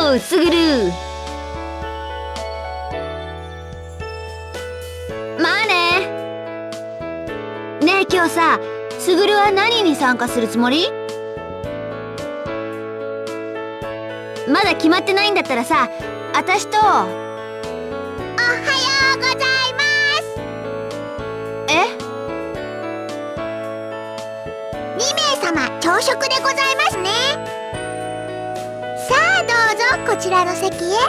よう、すぐる。まあね。ねえ、今日さ、すぐるは何に参加するつもり？まだ決まってないんだったらさ、私と。おはようございます。え？2名様朝食でございますね。さあどうぞこちらの席へ。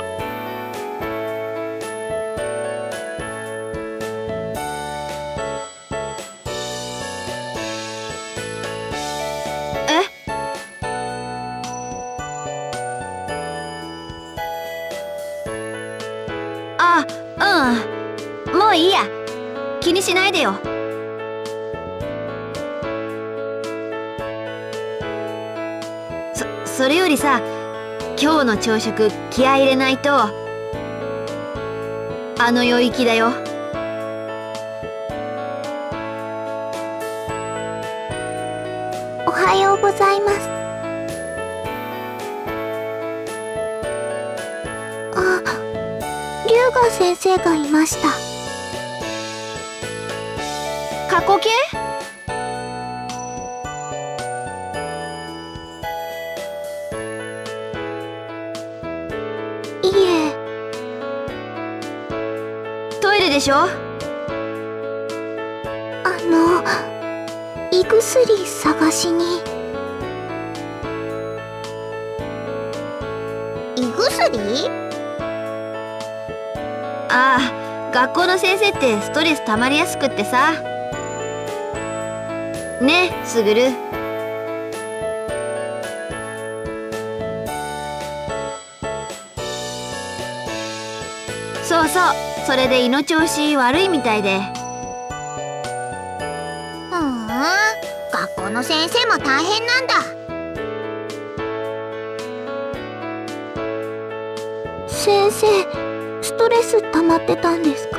もういいや。気にしないでよ。それよりさ、今日の朝食気合い入れないと。あの世行きだよ。おはようございます。龍河先生がいました。過去形？いえ。トイレでしょ？胃薬探しに。胃薬？ああ、学校の先生ってストレス溜まりやすくってさ。ねえ、すぐる。そうそう、それで胃の調子悪いみたいで。学校の先生も大変なんだ。先生、ストレス溜まってたんですか？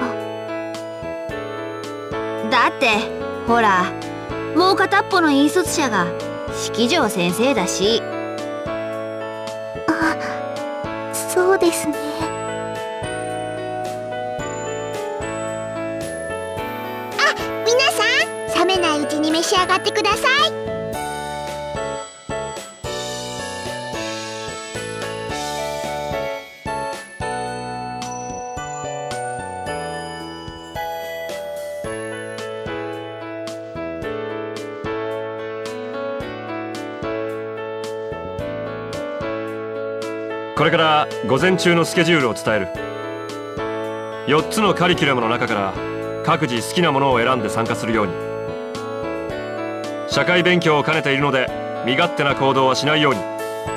だってほら、もう片っぽの引率者が式城先生だし。あ、そうですね。あ、皆さん、冷めないうちに召し上がってください。 これから午前中のスケジュールを伝える。4つのカリキュラムの中から各自好きなものを選んで参加するように。社会勉強を兼ねているので身勝手な行動はしないように。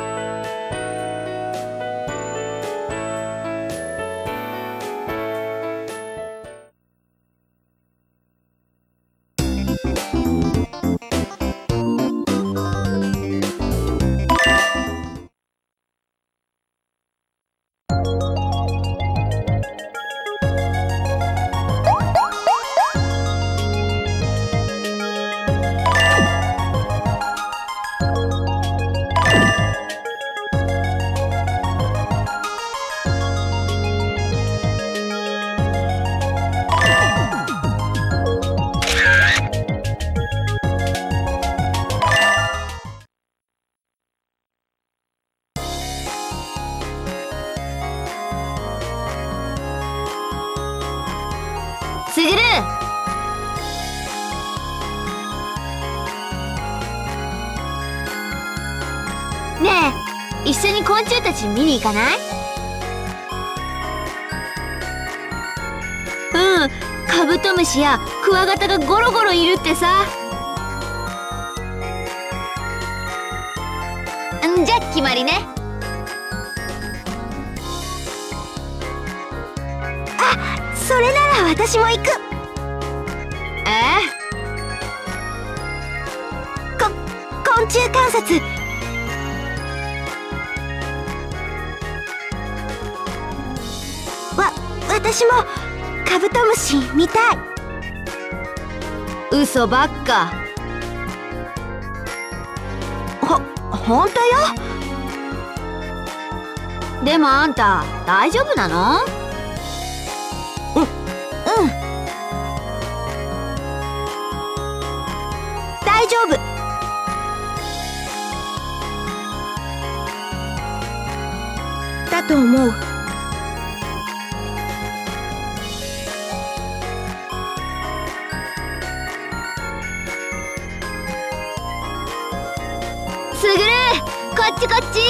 すぐる。ねえ、一緒に昆虫たち見に行かない？カブトムシやクワガタがゴロゴロいるってさ。じゃあ決まりね。あ、それなら私も行く。昆虫観察。私もカブトムシ見たい。嘘ばっか。本当よ。 でもあんた大丈夫なの？ 大丈夫。だと思う。 すぐる、こっちこっち。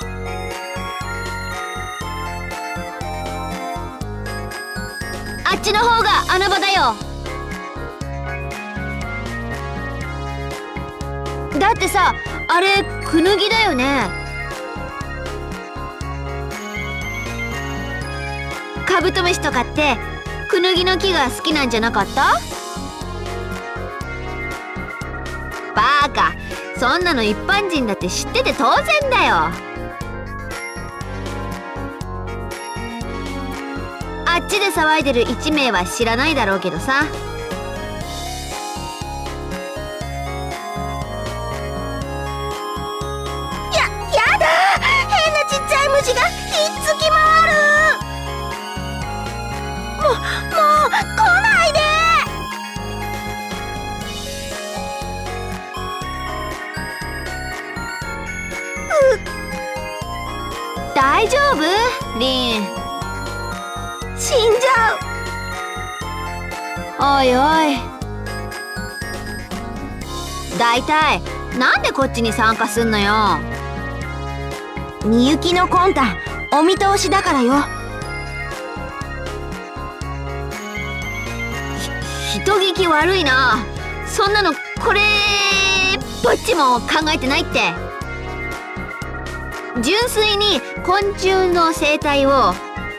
あっちの方が穴場だよ。だってさ、あれクヌギだよね。カブトムシとかってクヌギの木が好きなんじゃなかった？バーカ、そんなの一般人だって知ってて当然だよ。あっちで騒いでる1名は知らないだろうけどさ。 やだ、変なちっちゃい虫がひっつき回る。もう来ないで。 大丈夫？リン。 死んじゃう。おいおい。だいたいなんでこっちに参加すんのよ。 みゆきの魂胆お見通しだからよ。 人聞き悪いな。そんなのこれっぽっちも考えてないって。純粋に昆虫の生態を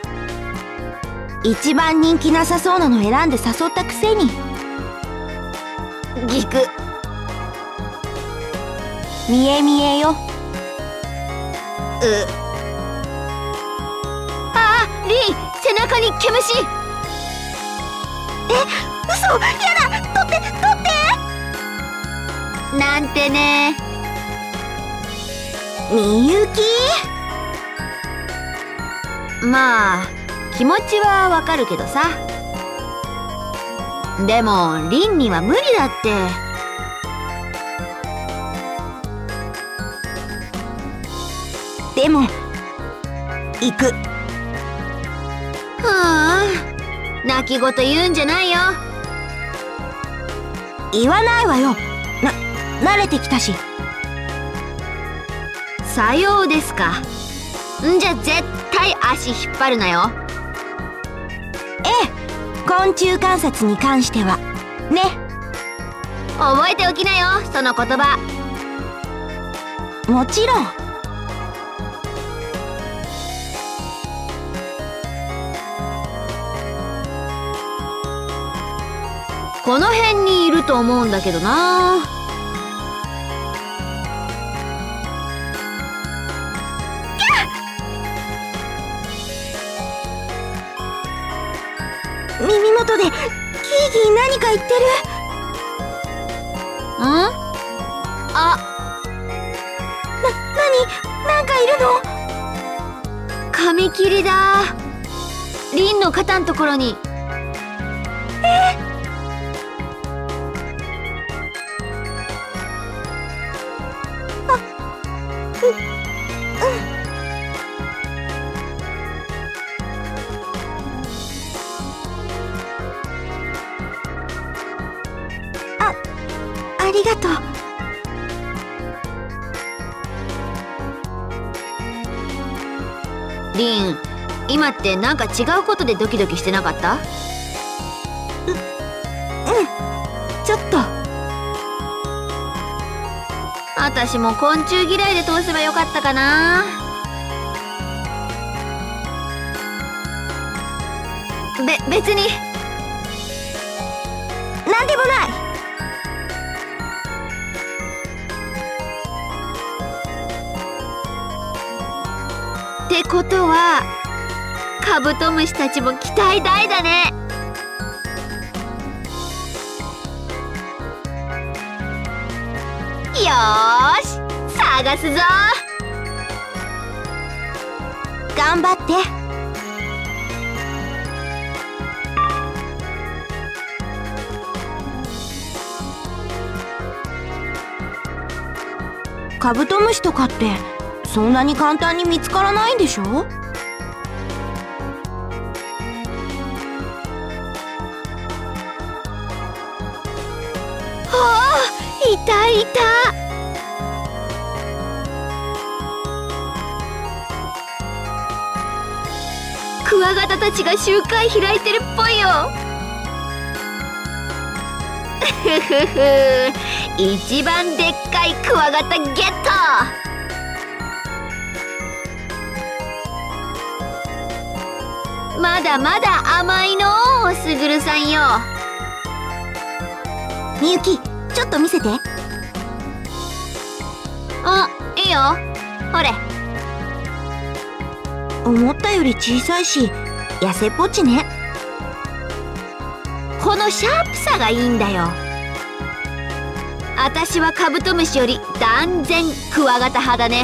一番人気なさそうなの選んで誘ったくせに。 ギク。 見え見えよ。 ああ、リン、背中に毛虫。 嘘、やだ、取って取って。 なんてね。 みゆき。 まあ気持ちはわかるけどさ。でもリンには無理だって。 でも行く。 はあ、泣き言言うんじゃないよ。 言わないわよ。慣れてきたし。 さようですか。んじゃ絶対足引っ張るなよ。 ええ、昆虫観察に関してはね。 覚えておきなよ、その言葉。 もちろん。 この辺にいると思うんだけどな。 耳元でキーギー何か言ってる。なんかいるの？ カミキリだ。リンの肩のところに。 ありがとう。 リン、今ってなんか違うことでドキドキしてなかった？ ちょっと。 私も昆虫嫌いで通せばよかったかな。別になんでもない。 ってことはカブトムシたちも期待大だね。よーし、探すぞ。 頑張って。カブトムシとかってそんなに簡単に見つからないんでしょ？ いたいた。クワガタたちが集会開いてるっぽいよ。ふふふ、一番でっかいクワガタゲット。まだまだ甘いのー、すぐるさんよ。 みゆき、ちょっと見せて。 あ、いいよ。ほれ。 思ったより小さいし痩せっぽっちね。 このシャープさがいいんだよ。あたしはカブトムシより断然クワガタ派だね。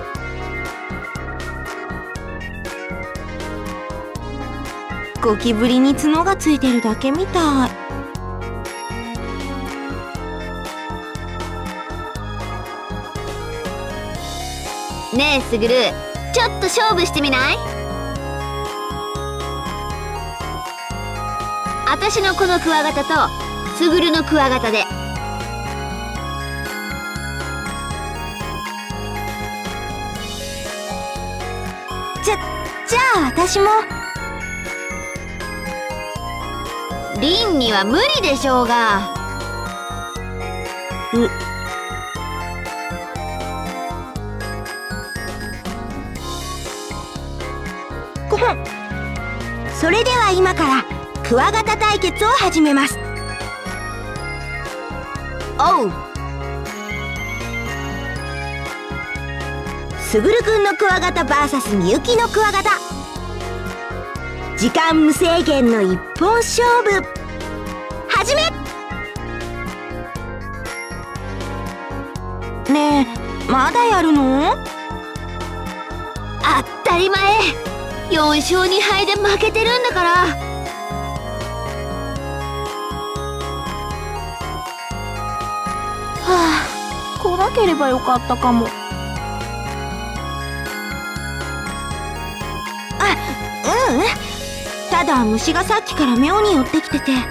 ゴキブリに角がついてるだけみたい。 ねえすぐる、ちょっと勝負してみない？あたしのこのクワガタとすぐるのクワガタで。 じゃあ私も。 リンには無理でしょうが。 それでは今からクワガタ対決を始めます。 おう。 すぐるくんのクワガタ VS みゆきのクワガタ。時間無制限の一本勝負、始め。ねえ、まだやるの？ 当たり前。4勝2敗で負けてるんだから。 はあ、来なければよかったかも。ただ虫がさっきから妙に寄ってきてて、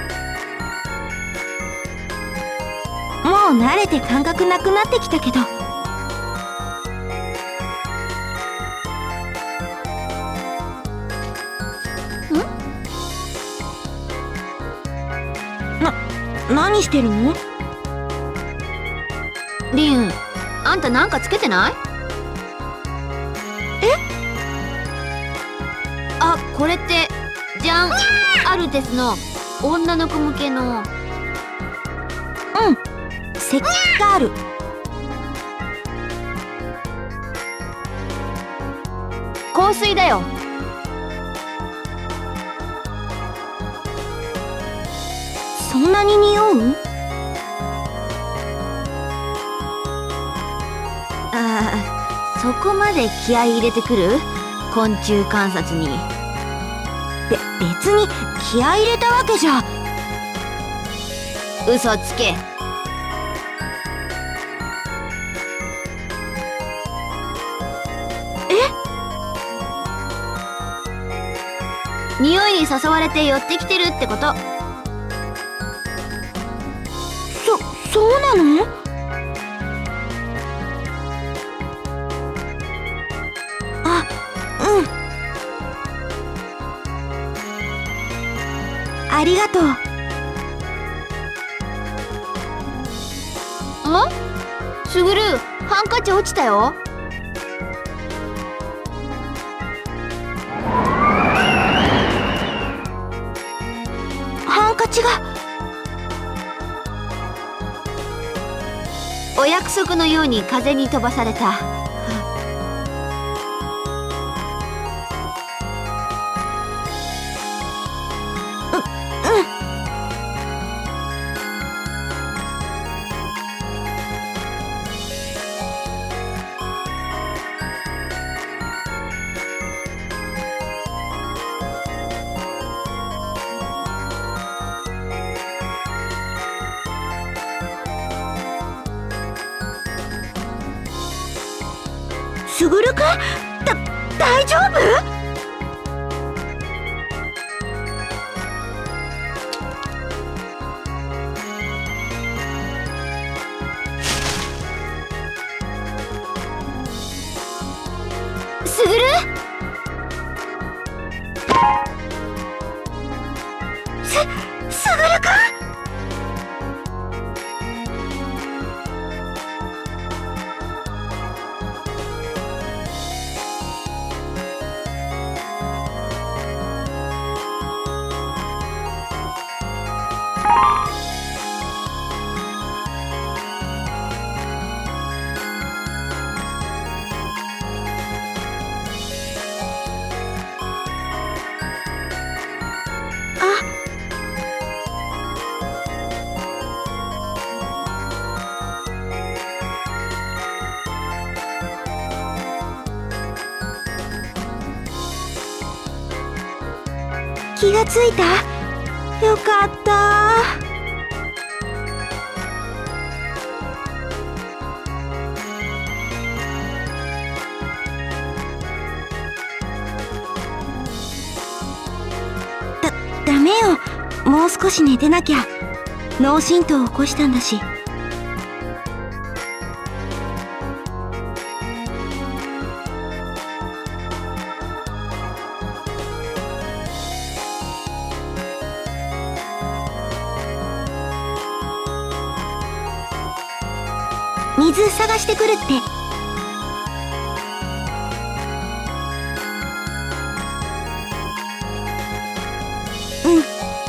もう慣れて感覚なくなってきたけど。何してるの？ リン、あんたなんかつけてない？あ、これってじゃん、アルテスの女の子向けの。 セックスガール。 香水だよ。 そんなに匂う？ そこまで気合い入れてくる？昆虫観察に。 別に気合い入れたわけじゃ。 嘘つけ。匂いに誘われて寄ってきてるってこと。 そうなの？ありがとう。 すぐる、ハンカチ落ちたよ。 ハンカチが。 お約束のように風に飛ばされた。 すぐるくん、大丈夫？ すぐる？すぐるくん？ 気がついた？よかった。ダメよ。もう少し寝てなきゃ。脳震盪を起こしたんだし。水探してくるって。うん。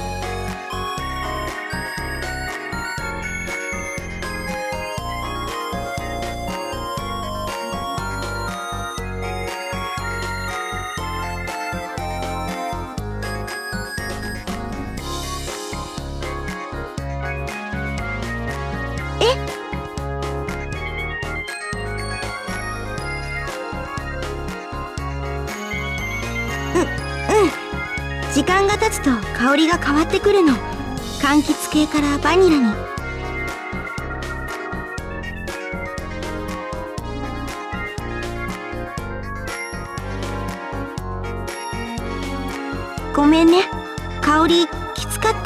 時間が経つと香りが変わってくるの。柑橘系からバニラに。ごめんね。香りきつかった？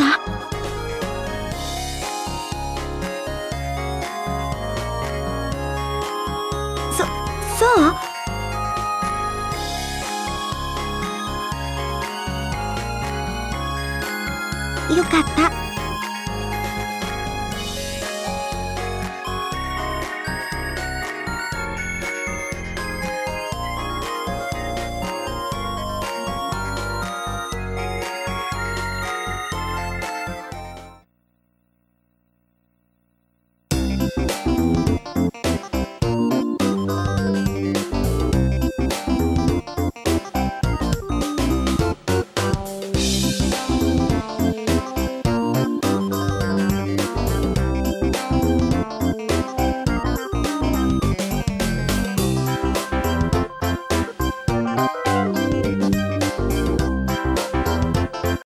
そう？よかった。